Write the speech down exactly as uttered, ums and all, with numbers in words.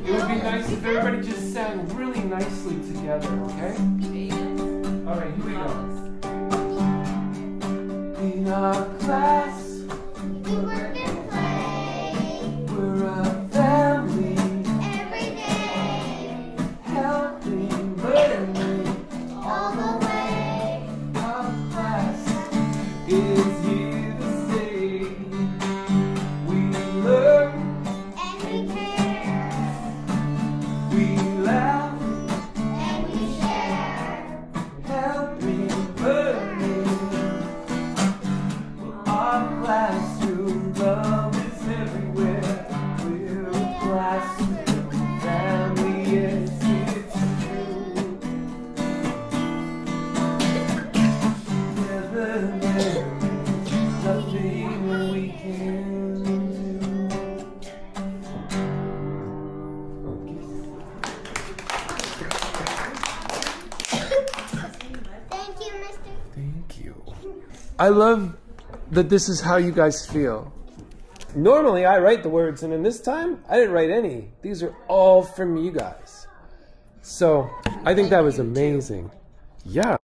It would be nice if everybody just sang really nicely together, okay? All right, here we go. In our class, We work and play we're a family, every day, helping, learning. all the way. Our class is here to stay. We learn, And we care, we laugh, and we share. helping, learning. Our classroom love is everywhere. We're a classroom family, yes, it's true. Together there is nothing we can do. Thank you, Mister Thank you. I love that this is how you guys feel. Normally I write the words, and in this time I didn't write any. These are all from you guys. So I think that was amazing. Yeah.